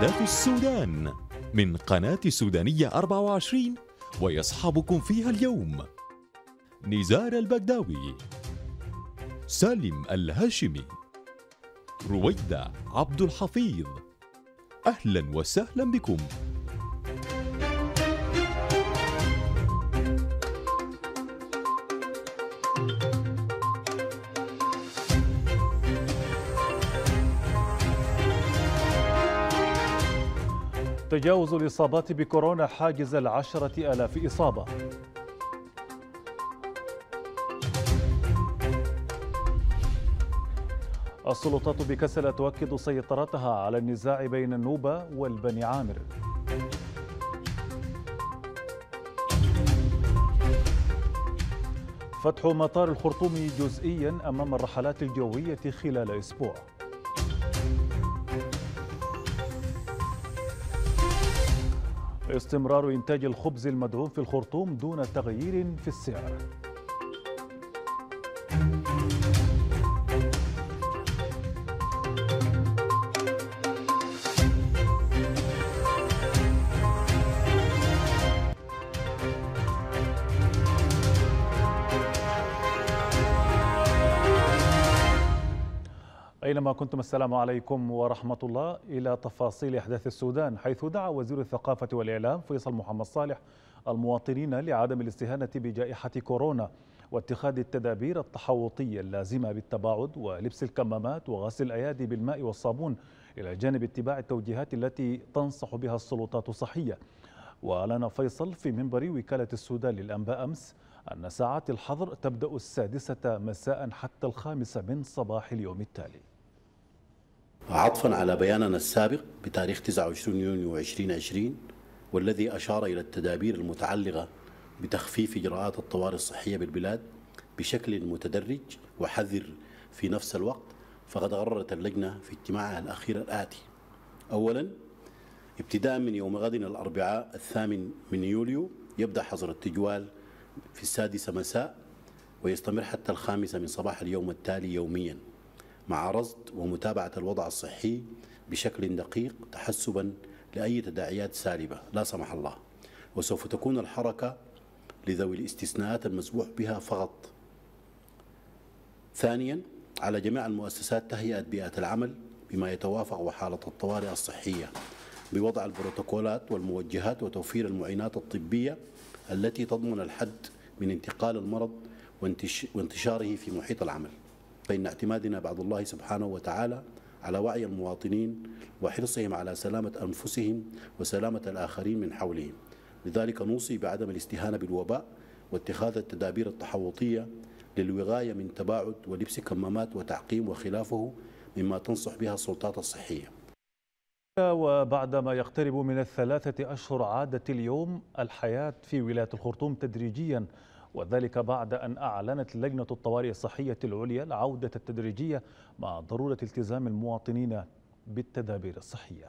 أحداث السودان من قناة السودانية 24، ويصحبكم فيها اليوم نزار البغداوي، سالم الهاشمي، رويدة عبد الحفيظ. أهلا وسهلا بكم. تجاوز الإصابات بكورونا حاجز 10,000 إصابة. السلطات بكسلة تؤكد سيطرتها على النزاع بين النوبة والبني عامر. فتح مطار الخرطوم جزئيا أمام الرحلات الجوية خلال أسبوع. استمرار إنتاج الخبز المدعوم في الخرطوم دون تغيير في السعر. أينما كنتم، السلام عليكم ورحمة الله. إلى تفاصيل أحداث السودان، حيث دعا وزير الثقافة والإعلام فيصل محمد صالح المواطنين لعدم الاستهانة بجائحة كورونا واتخاذ التدابير التحوطية اللازمة بالتباعد ولبس الكمامات وغسل الأيادي بالماء والصابون، إلى جانب اتباع التوجيهات التي تنصح بها السلطات الصحية. وأعلن فيصل في منبر وكالة السودان للأنباء أمس أن ساعات الحظر تبدأ 6 مساء حتى 5 من صباح اليوم التالي. عطفا على بياننا السابق بتاريخ 29 يونيو 2020، والذي أشار إلى التدابير المتعلقة بتخفيف إجراءات الطوارئ الصحية بالبلاد بشكل متدرج وحذر في نفس الوقت، فقد قررت اللجنة في اجتماعها الأخير الآتي: أولا، ابتداء من يوم غد الأربعاء 8 من يوليو يبدأ حظر التجوال في 6 مساء ويستمر حتى 5 من صباح اليوم التالي يوميا، مع رصد ومتابعة الوضع الصحي بشكل دقيق تحسبا لأي تداعيات سالبة لا سمح الله. وسوف تكون الحركة لذوي الاستثناءات المسموح بها فقط. ثانيا، على جميع المؤسسات تهيئة بيئة العمل بما يتوافق وحالة الطوارئ الصحية بوضع البروتوكولات والموجهات وتوفير المعينات الطبية التي تضمن الحد من انتقال المرض وانتشاره في محيط العمل، فإن اعتمادنا بعد الله سبحانه وتعالى على وعي المواطنين وحرصهم على سلامة أنفسهم وسلامة الآخرين من حولهم. لذلك نوصي بعدم الاستهانة بالوباء واتخاذ التدابير التحوطية للوقاية من تباعد ولبس كمامات وتعقيم وخلافه مما تنصح بها السلطات الصحية. وبعدما يقترب من 3 أشهر عادت اليوم الحياة في ولاية الخرطوم تدريجيا، وذلك بعد أن أعلنت لجنة الطوارئ الصحية العليا العودة التدريجية مع ضرورة التزام المواطنين بالتدابير الصحية.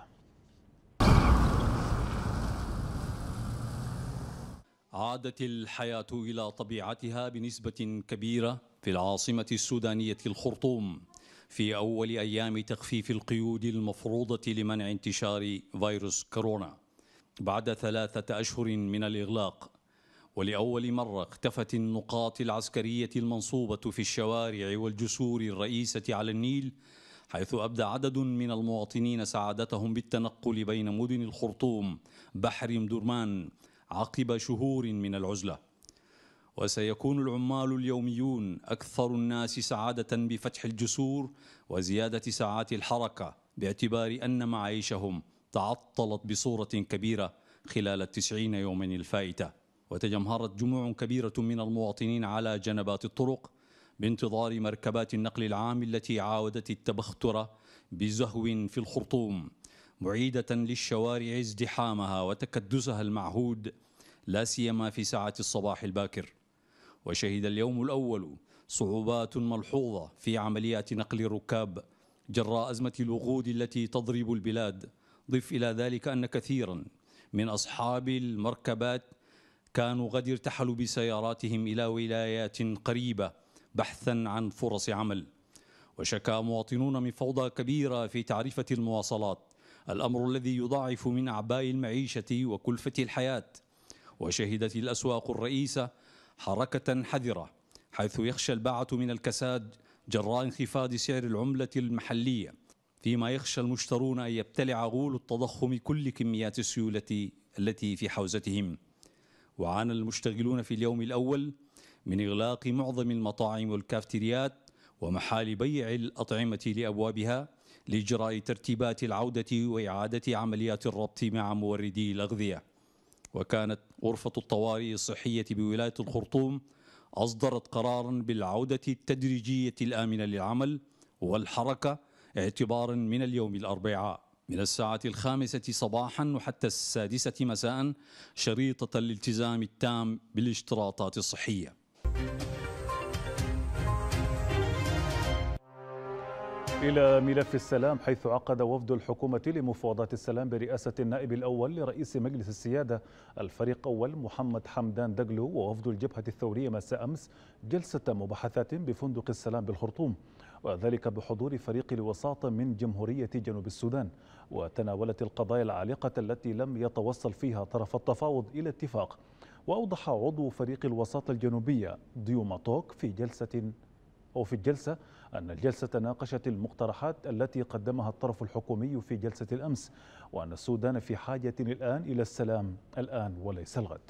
عادت الحياة إلى طبيعتها بنسبة كبيرة في العاصمة السودانية الخرطوم في أول أيام تخفيف القيود المفروضة لمنع انتشار فيروس كورونا بعد 3 أشهر من الإغلاق. ولأول مرة اختفت النقاط العسكرية المنصوبة في الشوارع والجسور الرئيسة على النيل، حيث أبدى عدد من المواطنين سعادتهم بالتنقل بين مدن الخرطوم بحر مدرمان عقب شهور من العزلة. وسيكون العمال اليوميون أكثر الناس سعادة بفتح الجسور وزيادة ساعات الحركة، باعتبار أن معايشهم تعطلت بصورة كبيرة خلال 90 يوما الفائتة. وتجمهرت جموع كبيرة من المواطنين على جنبات الطرق بانتظار مركبات النقل العام التي عاودت التبختر بزهو في الخرطوم، معيدة للشوارع ازدحامها وتكدسها المعهود، لا سيما في ساعات الصباح الباكر. وشهد اليوم الأول صعوبات ملحوظة في عمليات نقل الركاب جراء أزمة الوقود التي تضرب البلاد. ضف إلى ذلك أن كثيرا من أصحاب المركبات كانوا قد ارتحلوا بسياراتهم إلى ولايات قريبة بحثا عن فرص عمل. وشكى مواطنون من فوضى كبيرة في تعرفة المواصلات الأمر الذي يضاعف من أعباء المعيشة وكلفة الحياة. وشهدت الأسواق الرئيسة حركة حذرة، حيث يخشى الباعة من الكساد جراء انخفاض سعر العملة المحلية، فيما يخشى المشترون أن يبتلع غول التضخم كل كميات السيولة التي في حوزتهم. وعانى المشتغلون في اليوم الأول من إغلاق معظم المطاعم والكافتريات ومحال بيع الأطعمة لأبوابها لإجراء ترتيبات العودة وإعادة عمليات الربط مع موردي الأغذية. وكانت غرفة الطوارئ الصحية بولاية الخرطوم أصدرت قراراً بالعودة التدريجية الآمنة للعمل والحركة اعتباراً من اليوم الأربعاء من الساعة 5 صباحاً وحتى 6 مساءً، شريطة الالتزام التام بالاشتراطات الصحية. إلى ملف السلام، حيث عقد وفد الحكومة لمفاوضات السلام برئاسة النائب الأول لرئيس مجلس السيادة الفريق أول محمد حمدان دقلو ووفد الجبهة الثورية مساء أمس جلسة مباحثات بفندق السلام بالخرطوم، وذلك بحضور فريق الوساطة من جمهورية جنوب السودان. وتناولت القضايا العالقة التي لم يتوصل فيها طرف التفاوض إلى اتفاق. وأوضح عضو فريق الوساطة الجنوبية ديوما توك في الجلسة أن الجلسة ناقشت المقترحات التي قدمها الطرف الحكومي في جلسة الأمس، وأن السودان في حاجة الآن إلى السلام الآن وليس الغد.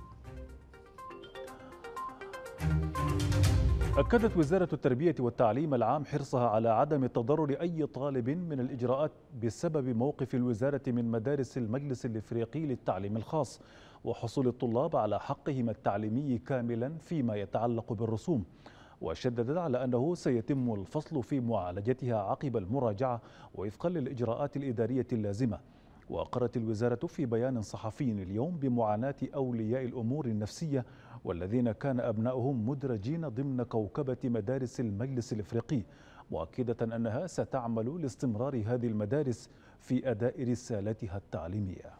أكدت وزارة التربية والتعليم العام حرصها على عدم تضرر أي طالب من الإجراءات بسبب موقف الوزارة من مدارس المجلس الإفريقي للتعليم الخاص وحصول الطلاب على حقهم التعليمي كاملا فيما يتعلق بالرسوم. وشددت على أنه سيتم الفصل في معالجتها عقب المراجعة وفقا للإجراءات الإدارية اللازمة. وأقرت الوزارة في بيان صحفي اليوم بمعاناة أولياء الأمور النفسية والذين كان أبنائهم مدرجين ضمن كوكبة مدارس المجلس الإفريقي، مؤكدة أنها ستعمل لاستمرار هذه المدارس في أداء رسالتها التعليمية.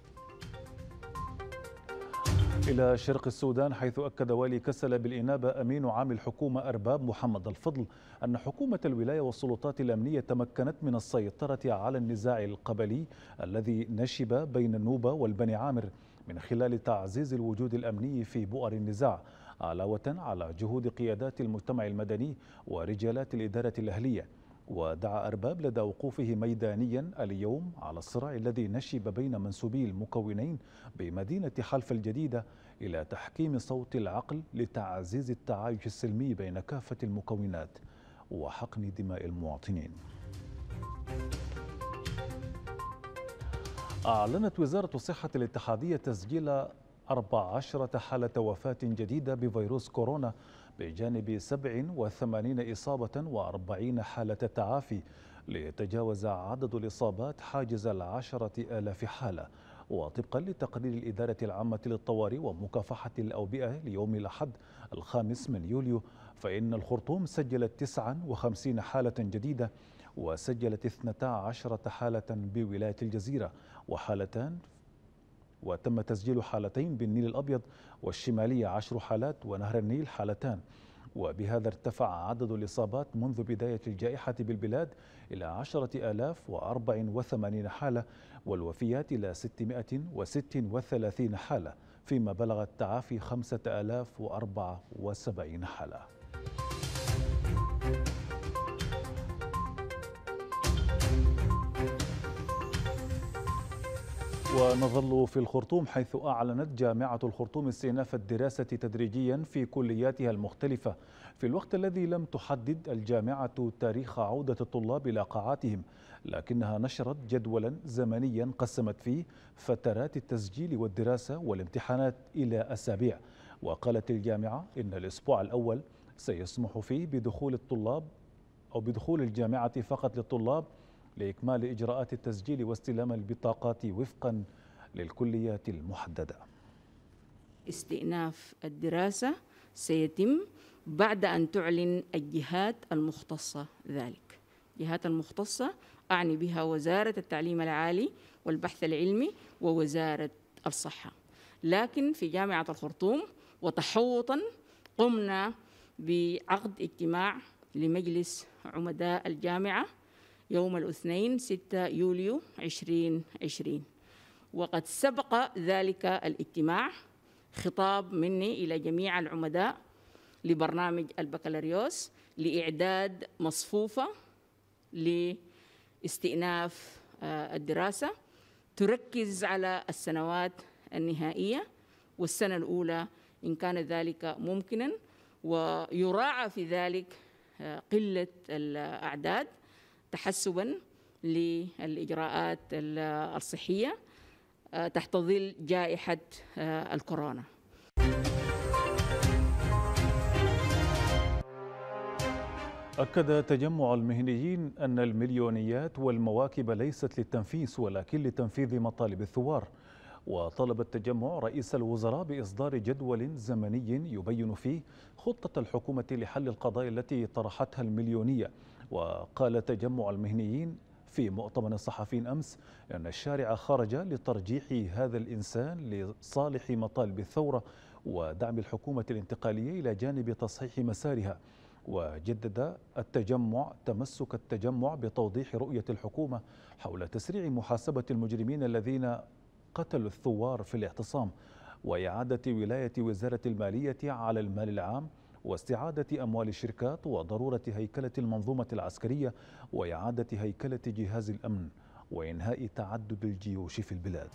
إلى شرق السودان، حيث أكد والي كسل بالإنابة أمين عام الحكومة أرباب محمد الفضل أن حكومة الولاية والسلطات الأمنية تمكنت من السيطرة على النزاع القبلي الذي نشب بين النوبة والبني عامر من خلال تعزيز الوجود الأمني في بؤر النزاع، علاوة على جهود قيادات المجتمع المدني ورجالات الإدارة الأهلية. ودعا أرباب لدى وقوفه ميدانيا اليوم على الصراع الذي نشب بين منسوبي المكونين بمدينة حلف الجديدة إلى تحكيم صوت العقل لتعزيز التعايش السلمي بين كافة المكونات وحقن دماء المواطنين. أعلنت وزارة الصحة الاتحادية تسجيل 14 حالة وفاة جديدة بفيروس كورونا، بجانب 87 إصابة و40 حالة تعافي، ليتجاوز عدد الإصابات حاجز 10,000 حالة. وطبقا لتقرير الإدارة العامة للطوارئ ومكافحة الأوبئة ليوم الأحد 5 يوليو، فإن الخرطوم سجلت 59 حالة جديدة، وسجلت 12 حالة بولاية الجزيرة وتم تسجيل حالتين بالنيل الأبيض والشمالية 10 حالات ونهر النيل حالتان. وبهذا ارتفع عدد الإصابات منذ بداية الجائحة بالبلاد إلى 10,084 حالة، والوفيات إلى 636 حالة، فيما بلغ التعافي 5,074 حالة. ونظل في الخرطوم، حيث أعلنت جامعة الخرطوم استئناف الدراسة تدريجيا في كلياتها المختلفة، في الوقت الذي لم تحدد الجامعة تاريخ عودة الطلاب إلى قاعاتهم، لكنها نشرت جدولا زمنيا قسمت فيه فترات التسجيل والدراسة والامتحانات إلى أسابيع. وقالت الجامعة إن الأسبوع الأول سيسمح فيه بدخول الجامعة فقط للطلاب لإكمال إجراءات التسجيل واستلام البطاقات وفقا للكليات المحددة. استئناف الدراسة سيتم بعد أن تعلن الجهات المختصة ذلك. الجهات المختصة أعني بها وزارة التعليم العالي والبحث العلمي ووزارة الصحة. لكن في جامعة الخرطوم وتحوطا قمنا بعقد اجتماع لمجلس عمداء الجامعة يوم الاثنين 6 يوليو 2020. وقد سبق ذلك الاجتماع خطاب مني إلى جميع العمداء لبرنامج البكالوريوس لإعداد مصفوفة لاستئناف الدراسة تركز على السنوات النهائية والسنة الأولى إن كان ذلك ممكنا، ويراعى في ذلك قلة الأعداد تحسبا للإجراءات الصحية تحت ظل جائحة الكورونا. أكد تجمع المهنيين أن المليونيات والمواكب ليست للتنفيس ولكن لتنفيذ مطالب الثوار. وطلب التجمع رئيس الوزراء بإصدار جدول زمني يبين فيه خطة الحكومة لحل القضايا التي طرحتها المليونية. وقال تجمع المهنيين في مؤتمر صحفي أمس أن الشارع خرج لترجيح هذا الإنسان لصالح مطالب الثورة ودعم الحكومة الانتقالية إلى جانب تصحيح مسارها. وجدد تمسك التجمع بتوضيح رؤية الحكومة حول تسريع محاسبة المجرمين الذين قتلوا الثوار في الاعتصام، وإعادة ولاية وزارة المالية على المال العام، واستعادة أموال الشركات، وضرورة هيكلة المنظومة العسكرية وإعادة هيكلة جهاز الأمن، وإنهاء تعدد الجيوش في البلاد.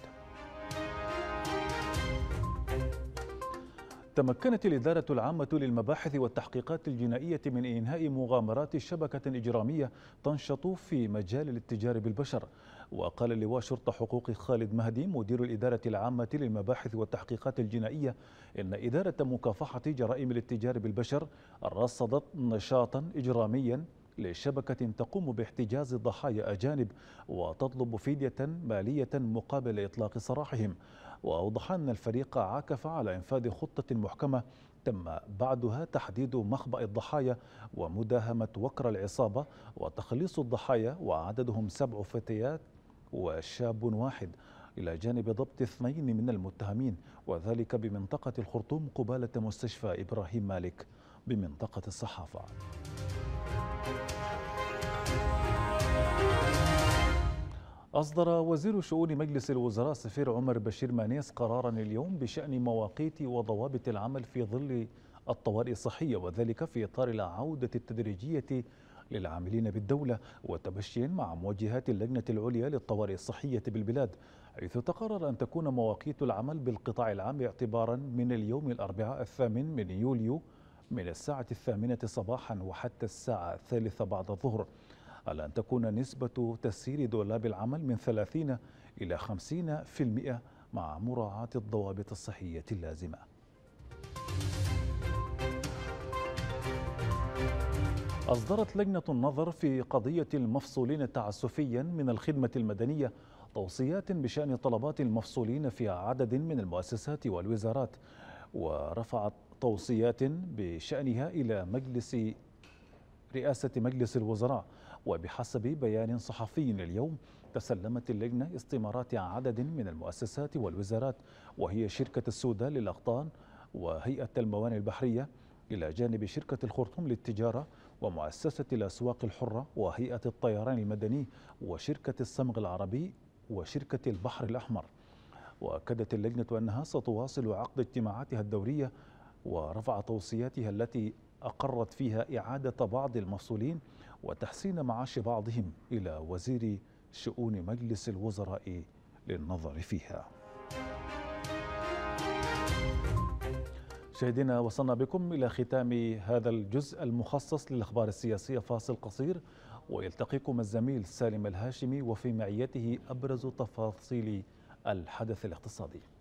تمكنت الإدارة العامة للمباحث والتحقيقات الجنائية من إنهاء مغامرات شبكة إجرامية تنشط في مجال الاتجار بالبشر. وقال لواء شرطة حقوق خالد مهدي مدير الإدارة العامة للمباحث والتحقيقات الجنائية إن إدارة مكافحة جرائم الاتجار بالبشر رصدت نشاطا إجراميا لشبكة تقوم باحتجاز ضحايا أجانب وتطلب فدية مالية مقابل إطلاق سراحهم. وأوضح أن الفريق عاكف على إنفاذ خطة محكمة تم بعدها تحديد مخبأ الضحايا ومداهمة وكر العصابة وتخليص الضحايا، وعددهم 7 فتيات وشاب واحد، إلى جانب ضبط 2 من المتهمين، وذلك بمنطقة الخرطوم قبالة مستشفى إبراهيم مالك بمنطقة الصحافة. أصدر وزير شؤون مجلس الوزراء السفير عمر بشير مانيس قرارا اليوم بشأن مواقيت وضوابط العمل في ظل الطوارئ الصحية، وذلك في إطار العودة التدريجية للعاملين بالدولة وتمشيا مع موجهات اللجنة العليا للطوارئ الصحية بالبلاد، حيث تقرر أن تكون مواقيت العمل بالقطاع العام اعتبارا من اليوم الأربعاء 8 من يوليو من الساعة 8 صباحا وحتى الساعة 3 بعد الظهر، على أن تكون نسبة تسيير دولاب العمل من 30 إلى 50% مع مراعاة الضوابط الصحية اللازمة. أصدرت لجنة النظر في قضية المفصولين تعسفيا من الخدمة المدنية توصيات بشأن طلبات المفصولين في عدد من المؤسسات والوزارات، ورفعت توصيات بشأنها إلى رئاسة مجلس الوزراء. وبحسب بيان صحفي اليوم تسلمت اللجنة استمارات عدد من المؤسسات والوزارات، وهي شركة السودان للأقطان وهيئة الموانئ البحرية، إلى جانب شركة الخرطوم للتجارة ومؤسسة الأسواق الحرة وهيئة الطيران المدني وشركة الصمغ العربي وشركة البحر الأحمر. وأكدت اللجنة أنها ستواصل عقد اجتماعاتها الدورية ورفع توصياتها التي أقرت فيها إعادة بعض المفصولين وتحسين معاش بعضهم إلى وزير شؤون مجلس الوزراء للنظر فيها. مشاهدينا، وصلنا بكم إلى ختام هذا الجزء المخصص للأخبار السياسية. فاصل قصير ويلتقيكم الزميل سالم الهاشمي وفي معيته أبرز تفاصيل الحدث الاقتصادي.